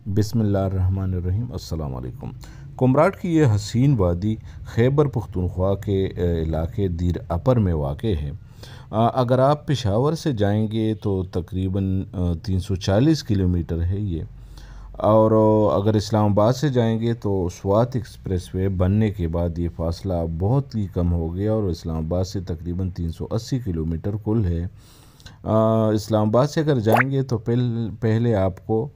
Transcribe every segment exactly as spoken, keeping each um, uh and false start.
بسم اللہ الرحمن الرحیم۔ السلام علیکم۔ کمراٹ کی یہ حسین وادی خیبر پختونخوا کے علاقے دیر اپر میں واقع ہے۔ اگر آپ پشاور سے جائیں گے تو تقریباً تین سو چالیس کلومیٹر ہے یہ، اور اگر اسلام آباد سے جائیں گے تو سوات ایکسپریس وے بننے کے بعد یہ فاصلہ بہت ہی کم ہو گیا اور اسلام آباد سے تقریباً تین سو اسی کلومیٹر کل ہے۔ اسلام آباد سے اگر جائیں گے تو پہلے آپ کو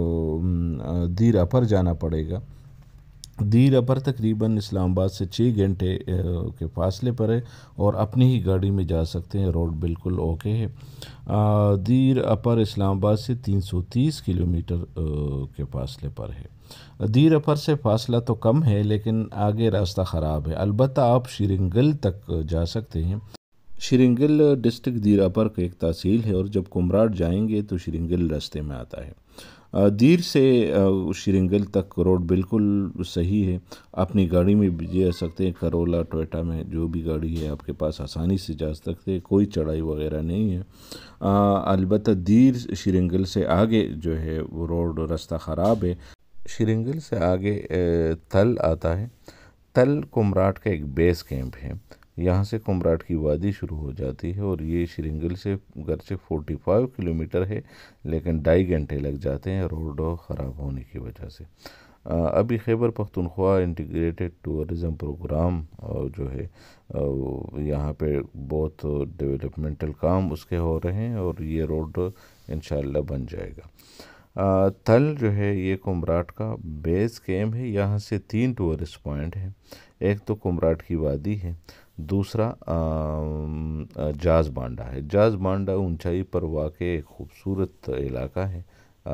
دیر اپر جانا پڑے گا۔ دیر اپر تقریباً اسلام آباد سے چھ گھنٹے کے فاصلے پر ہے اور اپنی ہی گاڑی میں جا سکتے ہیں، روڈ بالکل اوکے ہے۔ دیر اپر اسلام آباد سے تین سو تیس کلومیٹر کے فاصلے پر ہے۔ دیر اپر سے فاصلہ تو کم ہے لیکن آگے راستہ خراب ہے، البتہ آپ شرنگل تک جا سکتے ہیں۔ شرنگل ڈسٹرکٹ دیر اپر کا ایک تحصیل ہے اور جب کمراٹ جائیں گے تو شرنگل راستے میں آتا ہے۔ دیر سے شرنگل تک روڈ بالکل صحیح ہے، اپنی گاڑی میں بھی جا سکتے ہیں، کرولا ٹویٹا میں جو بھی گاڑی ہے آپ کے پاس آسانی سے جا سکتے ہیں، کوئی چڑھائی وغیرہ نہیں ہے۔ البتہ دیر شرنگل سے آگے جو ہے وہ روڈ راستہ خراب ہے۔ شرنگل سے آگے تل آتا ہے۔ تل کمراٹ کا ایک بیس کیمپ ہے، یہاں سے کمراٹ کی وادی شروع ہو جاتی ہے اور یہ شرنگل سے گرچہ فورٹی فائیو کلومیٹر ہے لیکن ڈھائی گھنٹے لگ جاتے ہیں روڈ خراب ہونے کی وجہ سے۔ ابھی Khyber Pakhtunkhwa integrated tourism programme جو ہے یہاں پہ بہت ڈیولپمنٹل کام اس کے ہو رہے ہیں اور یہ روڈ انشاءاللہ بن جائے گا۔ تل جو ہے یہ کمراٹ کا بیس کیمپ ہے، یہاں سے تین ٹورسٹ پوائنٹ ہیں، ایک تو کمراٹ کی وادی ہے، دوسرا جاز بانڈا ہے۔ جاز بانڈا اونچائی پر واقع ایک خوبصورت علاقہ ہے،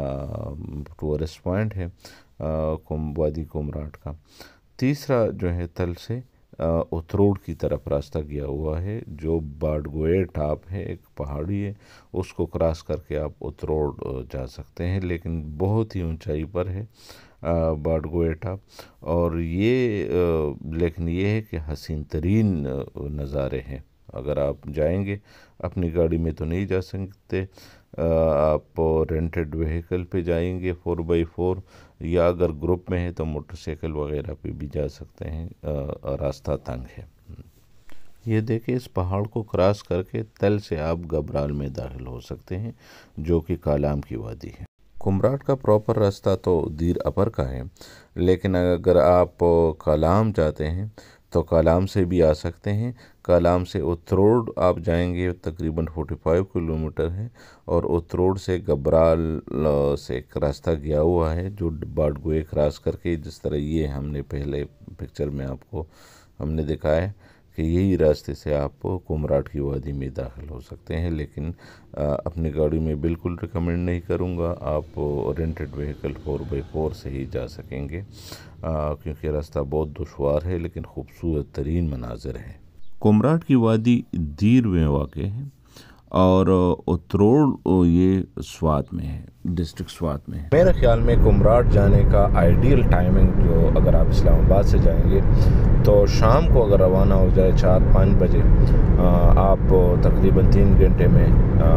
ٹورسٹ پوائنٹ ہے وادی کمراٹ کا۔ تیسرا جو ہے تل سے اتروڑ کی طرف راستہ گیا ہوا ہے جو باڈگوئے ٹاپ ہے، ایک پہاڑی ہے، اس کو کراس کر کے آپ اتروڑ جا سکتے ہیں لیکن بہت ہی اونچائی پر ہے باڈگوئے ٹاپ۔ اور یہ لیکن یہ ہے کہ حسین ترین نظارے ہیں، اگر آپ جائیں گے اپنی گاڑی میں تو نہیں جا سکتے، آپ رینٹڈ وہیکل پہ جائیں گے فور بائی فور، یا اگر گروپ میں ہے تو موٹر سائیکل وغیرہ پہ بھی جا سکتے ہیں، راستہ تنگ ہے۔ یہ دیکھیں اس پہاڑ کو کراس کر کے تل سے آپ گبرال میں داخل ہو سکتے ہیں جو کہ کالام کی وادی ہے۔ کمراٹ کا پراپر راستہ تو دیر اپر کا ہے لیکن اگر آپ کالام جاتے ہیں تو کالام سے بھی آ سکتے ہیں۔ کالام سے اتروڑ آپ جائیں گے تقریباً فورٹی فائیو کلومیٹر ہے اور اتروڑ سے گبرال سے ایک راستہ گیا ہوا ہے جو باڈگوئے کراس کر کے، جس طرح یہ ہم نے پہلے پکچر میں آپ کو ہم نے دکھایا ہے کہ یہی راستے سے آپ کمراٹ کی وادی میں داخل ہو سکتے ہیں، لیکن اپنی گاڑی میں بالکل ریکمینڈ نہیں کروں گا، آپ rented vehicle four by four سے ہی جا سکیں گے کیونکہ راستہ بہت دشوار ہے لیکن خوبصورت ترین مناظر ہے۔ کمراٹ کی وادی دیر میں واقع ہے اور اتروڑ یہ سوات میں ہے، ڈسٹرکٹ سوات میں ہے۔ میرے خیال میں کمراٹ جانے کا آئیڈیل ٹائمنگ جو اگر آپ اسلام آباد سے جائیں گے تو شام کو اگر روانہ ہو جائے چار پانچ بجے، آپ تقریباً تین گھنٹے میں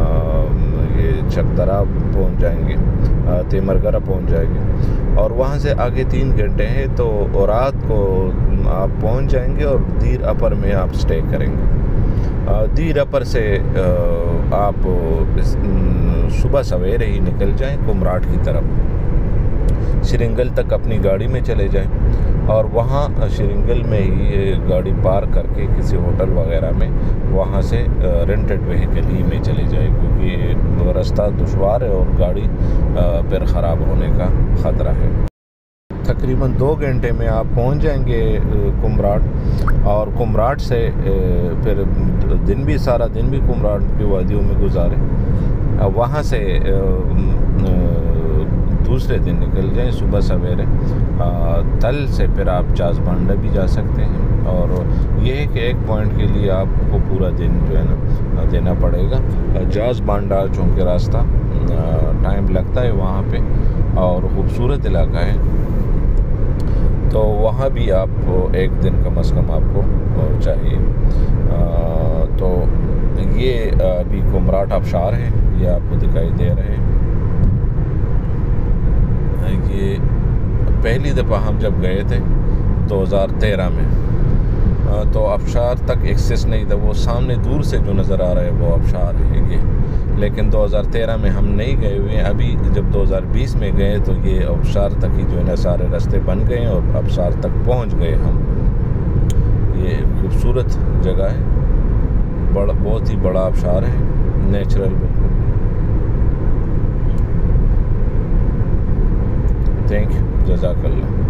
یہ چکدرا پہنچ جائیں گے، تیمرگرہ پہنچ جائیں گے اور وہاں سے آگے تین گھنٹے ہیں تو رات کو آپ پہنچ جائیں گے اور دیر اپر میں آپ سٹے کریں گے۔ دیر اپر سے آپ صبح سویرے ہی نکل جائیں کمراٹ کی طرف، شرنگل تک اپنی گاڑی میں چلے جائیں اور وہاں شرنگل میں ہی گاڑی پارک کر کے کسی ہوٹل وغیرہ میں وہاں سے رینٹڈ وہیکل ہی میں چلے جائیں کیونکہ راستہ دشوار ہے اور گاڑی پھر خراب ہونے کا خطرہ ہے۔ تقریباً دو گھنٹے میں آپ پہنچ جائیں گے کمراٹ اور کمراٹ سے پھر دن بھی سارا دن بھی کمراٹ کی وادیوں میں گزاریں، وہاں سے دوسرے دن نکل جائیں صبح سویرے تل سے، پھر آپ جاز بانڈا بھی جا سکتے ہیں اور یہ ہے کہ ایک پوائنٹ کے لیے آپ کو پورا دن جو ہے نا دینا پڑے گا۔ جاز بانڈا چونکہ راستہ ٹائم لگتا ہے وہاں پہ اور خوبصورت علاقہ ہے تو وہاں بھی آپ ایک دن کم از کم آپ کو چاہیے۔ تو یہ ابھی کمراٹ آبشار ہے، یہ آپ کو دکھائی دے رہے ہیں، پہلی دفعہ ہم جب گئے تھے دو ہزار تیرہ میں تو آبشار تک ایکسیس نہیں تھا، وہ سامنے دور سے جو نظر آ رہا ہے وہ آبشار ہے یہ، لیکن دو ہزار تیرہ میں ہم نہیں گئے ہوئے ہیں۔ ابھی جب دو ہزار بیس میں گئے تو یہ آبشار تک ہی جو ہے نا سارے راستے بن گئے ہیں اور آبشار تک پہنچ گئے ہم۔ یہ خوبصورت جگہ ہے، بڑا بہت ہی بڑا آبشار ہے، نیچرل بالکل۔ تھینک یو، جزاک اللہ۔